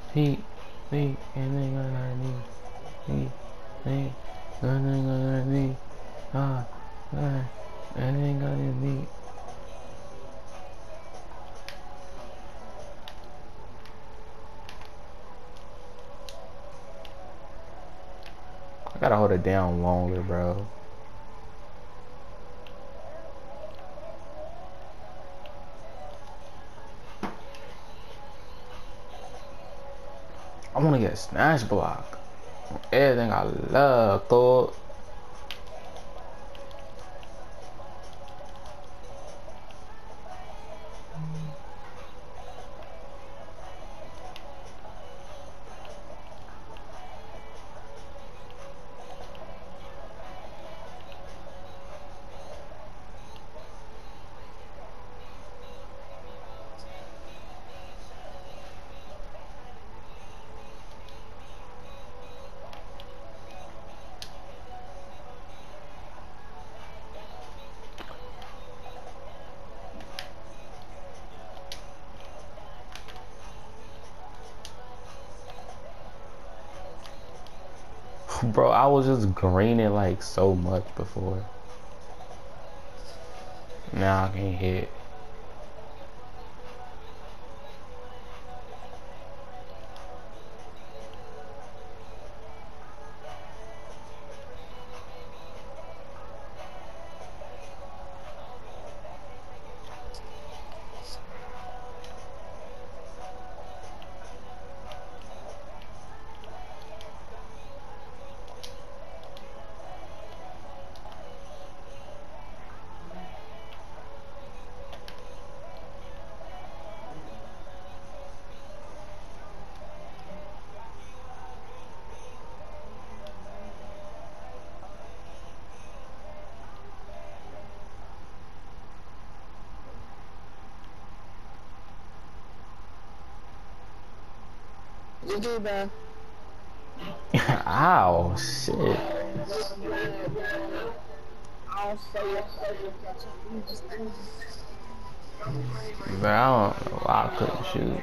He, me, and then gonna me. He, me, and then gonna me. Ah, and then gonna me. I gotta hold it down longer, bro. I wanna get a smash block. Everything I love, thought. Bro, I was just greening like so much before. Now I can't hit. GG, bro. Ow, shit. I'll say it. You just crazy. But I don't know why I couldn't shoot.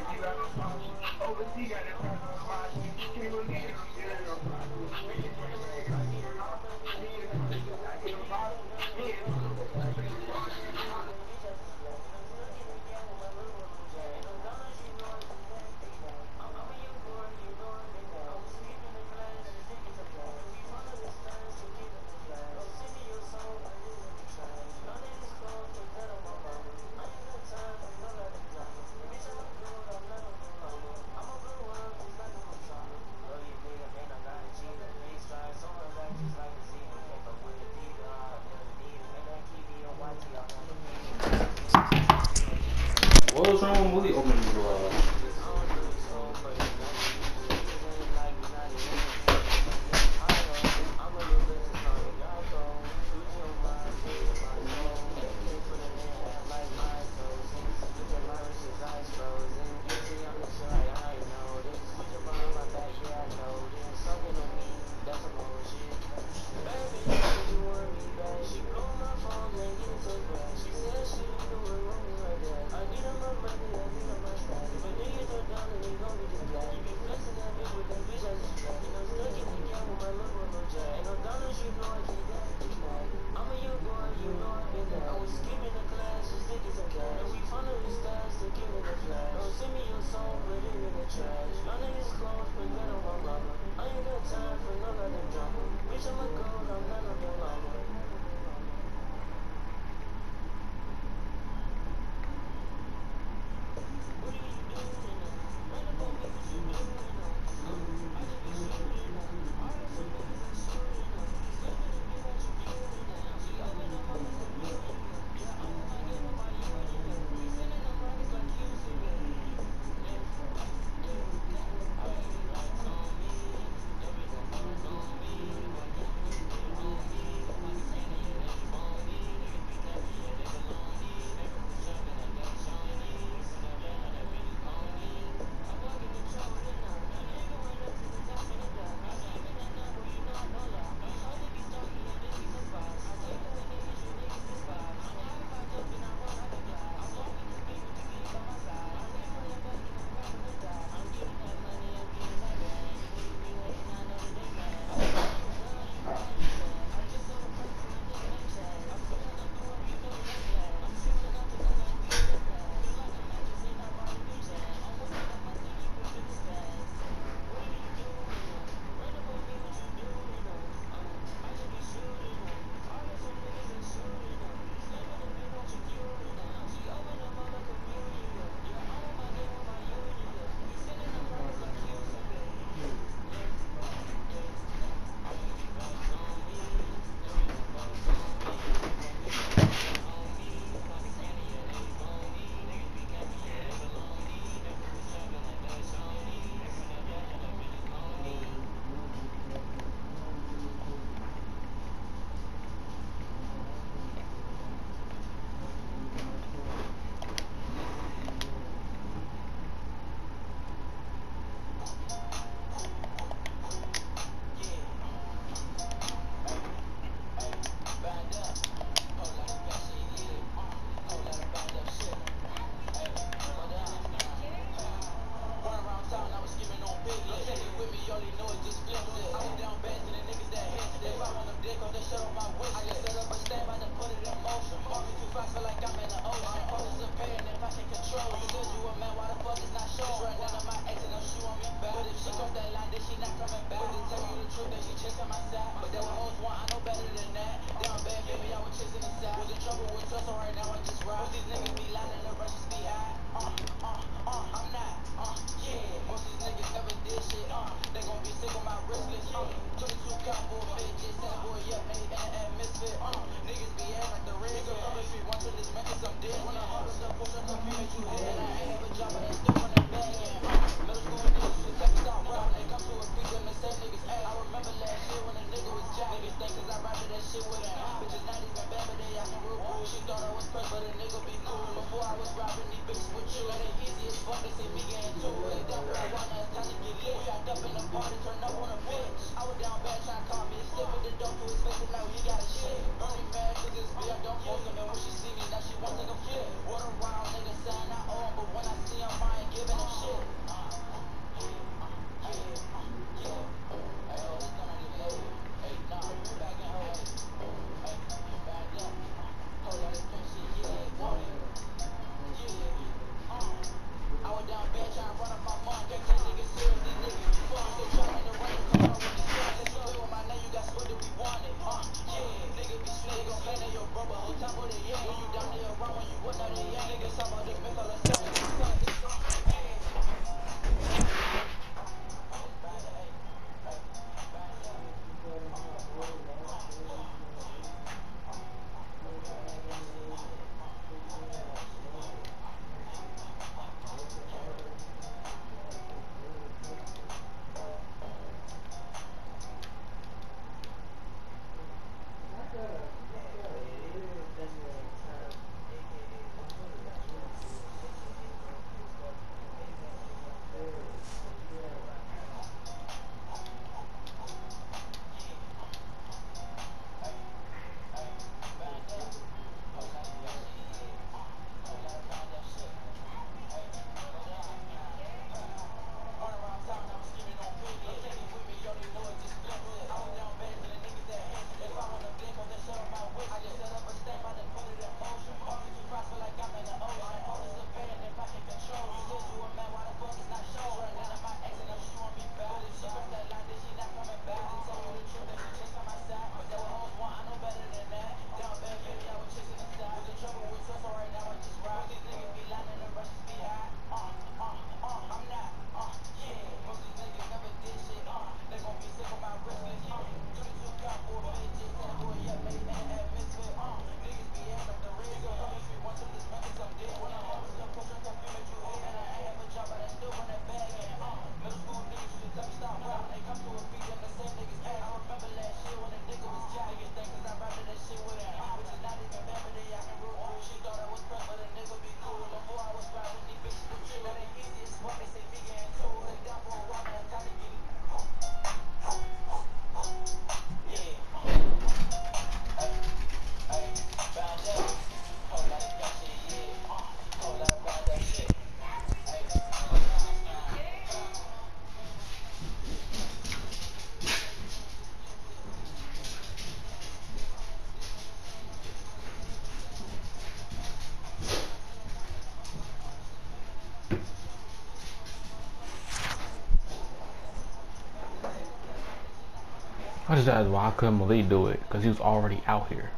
I just asked why couldn't Malik do it? Because he was already out here.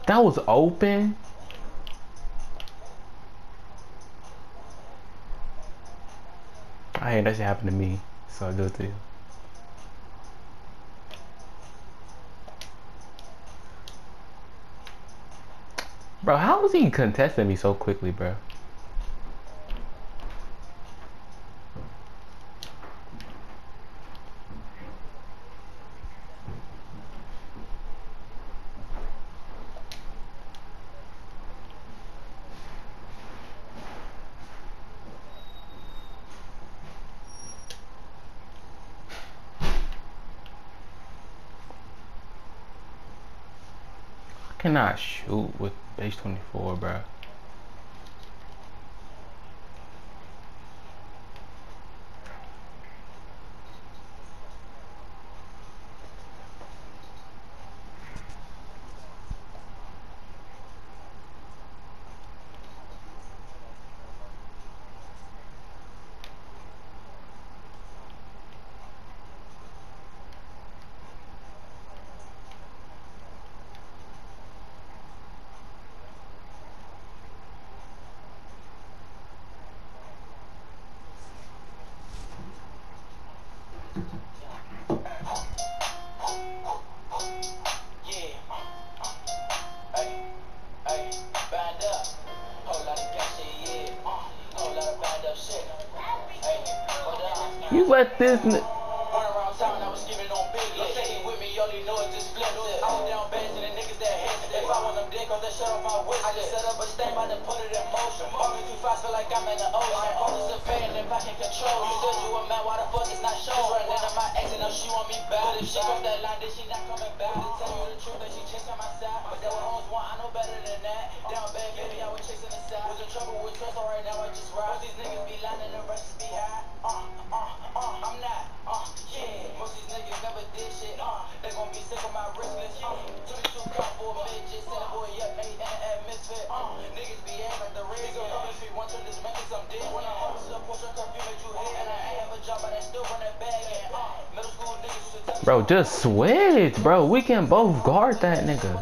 That was open. I hate that shit happened to me. So I do it to you. Bro, how was he contesting me so quickly, bro? I cannot shoot with base 24, bro. You let this Bro, just switch, bro. We can both guard that nigga.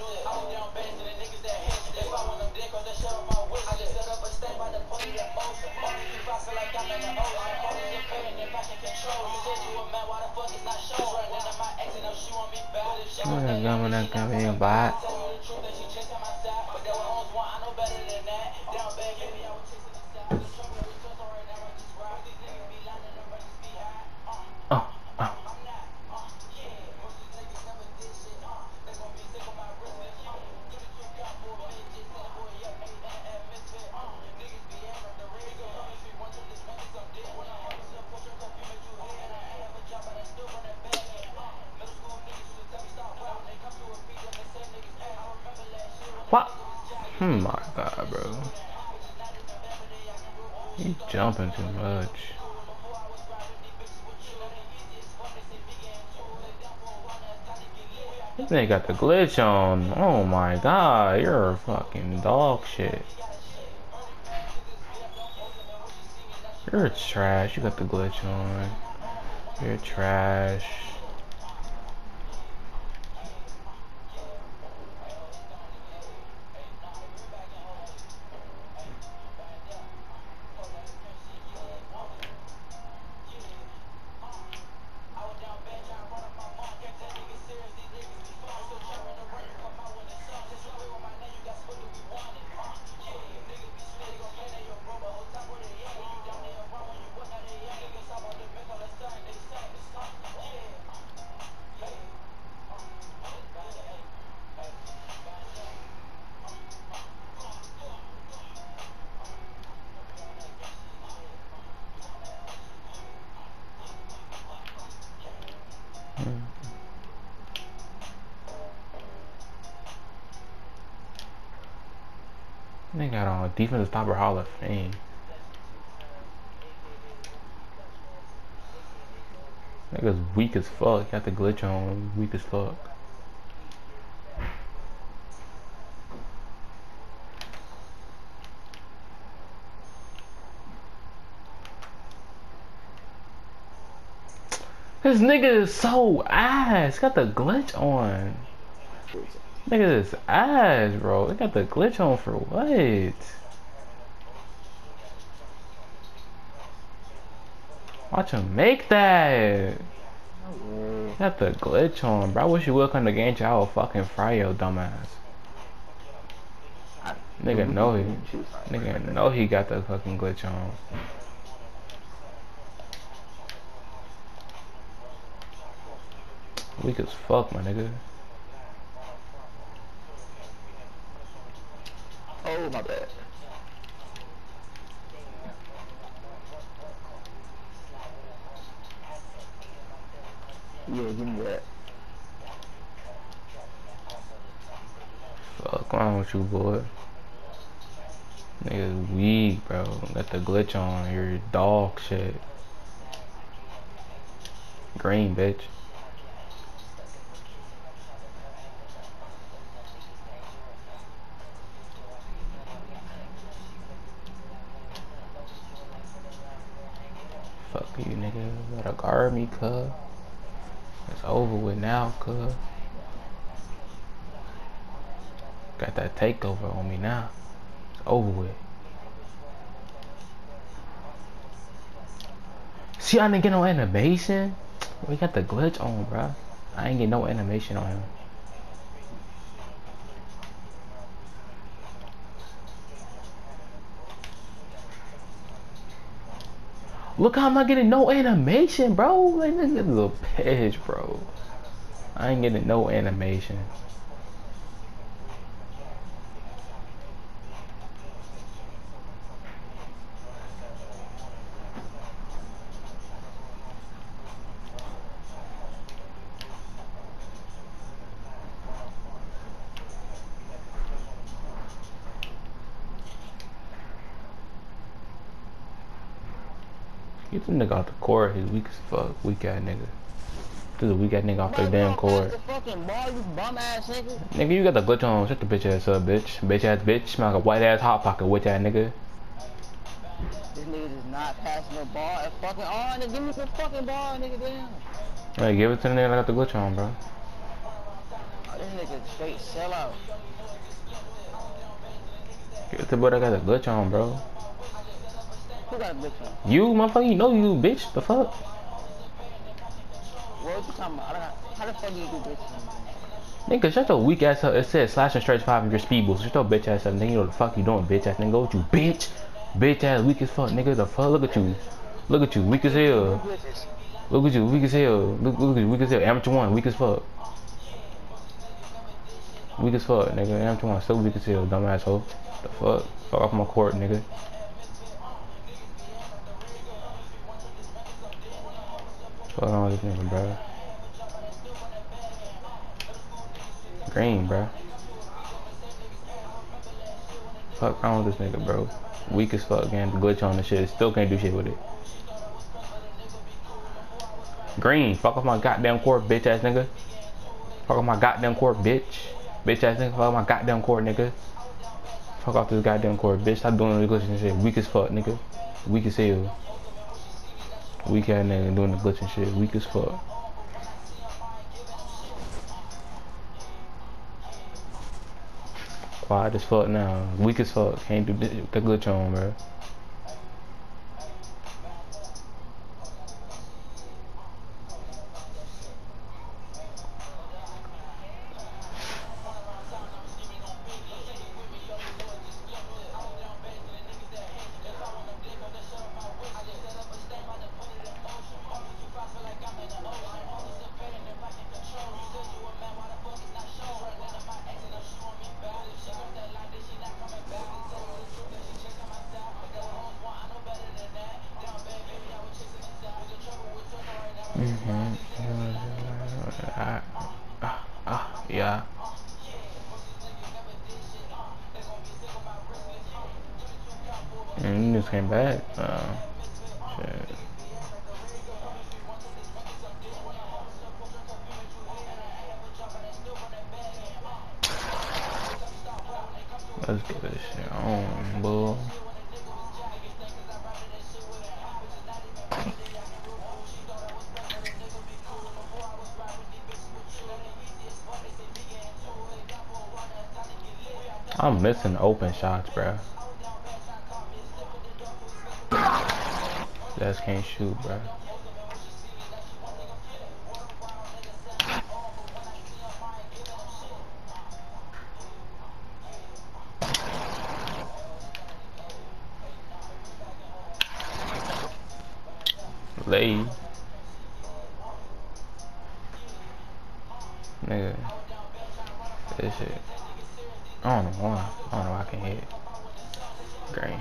I'm gonna come in back. Oh, oh. What? Oh my god, bro. You jumping too much. This nigga got the glitch on. Oh my god, you're a fucking dog shit. You're trash. You got the glitch on. You're trash. They got on defensive stopper Hall of Fame. Nigga's weak as fuck. Got the glitch on. Weak as fuck. This nigga is so ass. Got the glitch on. Nigga is ass, bro. They got the glitch on for what? Watch him make that. Got the glitch on, bro. I wish you would come to game chat. I would fucking fry your dumbass. Nigga know he got the fucking glitch on. Weak as fuck, my nigga. Oh, my bad. Yeah, give me that. Fuck wrong with you, boy? Nigga's weak, bro. Got the glitch on. You're dog shit. Green, bitch. Fuck you, nigga. Gotta guard me, cuz. It's over with now, cuz. Got that takeover on me now. It's over with. See, I didn't get no animation. We got the glitch on, bro. I ain't get no animation on him. Look how I'm not getting no animation, bro. Like, this is a little bitch, bro. I ain't getting no animation. Get the nigga off the court. He's weak as fuck. Weak ass nigga. This is a weak ass nigga off the damn court. Nigga, you got the glitch on. Shut the bitch ass up, bitch. Bitch ass bitch. Smell like a white ass hot pocket. Witch ass nigga. This nigga is not passing the ball. It's fucking on. Give me the fucking ball, nigga. Damn. Hey, give it to the nigga that got the glitch on, bro. Oh, This nigga straight sellout. Get the boy that got a glitch on, bro. Who got a bitch on? You, motherfucker, you know you, bitch. The fuck? What you talking about? I don't know. How the fuck do you do bitches on? Nigga, shut your weak ass up. It says slash and stretch 5 of your speed boost. Shut your bitch ass up, nigga. You know what the fuck you doing, bitch ass nigga. Go with you, bitch. Bitch ass weak as fuck, nigga. The fuck? Look at you. Look at you, weak as hell. Look at you, weak as hell. Look at you, weak as hell. Amateur 1, weak as fuck. Weak as fuck, nigga. Amateur 1, still weak as hell, dumb asshole. The fuck? Fuck off my court, nigga. Fuck on this nigga, bro. Green, bro. Fuck wrong with this nigga, bro. Weak as fuck, again. Glitch on the shit. Still can't do shit with it. Green. Fuck off my goddamn court, bitch ass nigga. Fuck off my goddamn court, bitch. Bitch ass nigga. Fuck off my goddamn court, nigga. Fuck off this goddamn court, bitch. Stop doing the glitching shit. Weak as fuck, nigga. Weak as hell. Weak ass nigga doing the glitching shit. Weak as fuck. Quiet as fuck now. Weak as fuck. Can't do the glitch on, bro. Yeah. And you just came back. Shit. Let's get this shit on, bull. I'm missing open shots, bro. Just can't shoot, bro. Lay. Nigga. This shit. I don't know why. I don't know why I can hit. Green.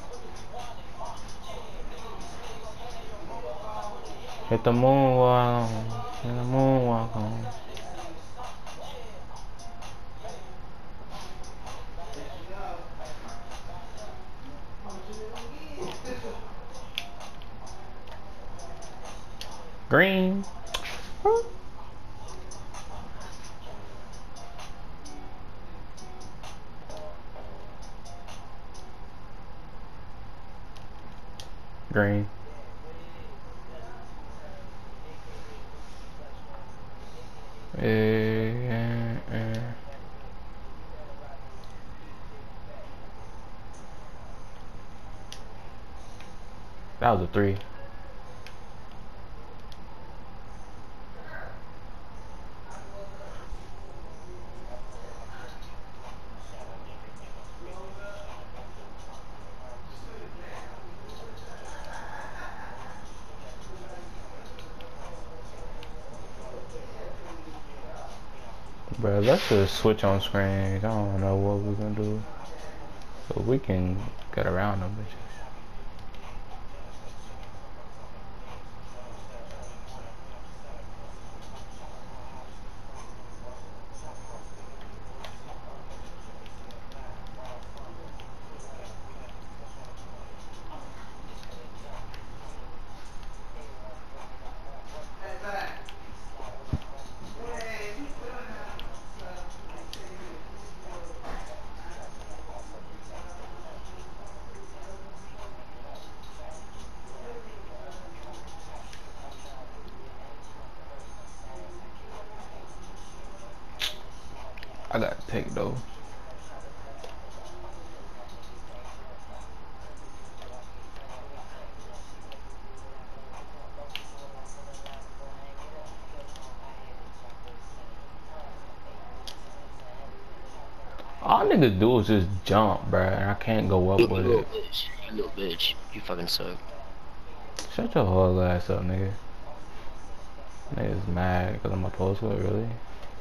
Hit the moonwalk on. Hit the moonwalk on. Green. Green. That was a 3. Bro, let's just switch on screens. I don't know what we're gonna do. So we can get around them bitches. I got to take though. All niggas do is just jump, bruh, and I can't go up You with little it. bitch. You little bitch. You fucking suck. Shut your whole ass up, nigga. Niggas mad because I'm a post what, really?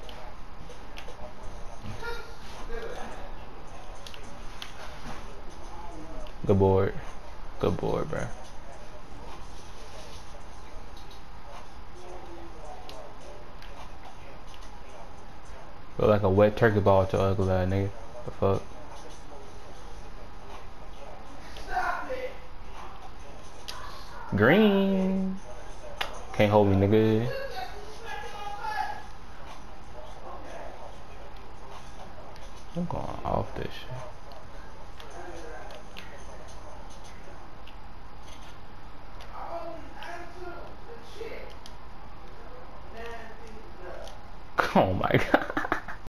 Good board. Good board, bruh. Look like a wet turkey ball with your ugly ass, nigga. The fuck? Green. Can't hold me, nigga. I'm going off this shit.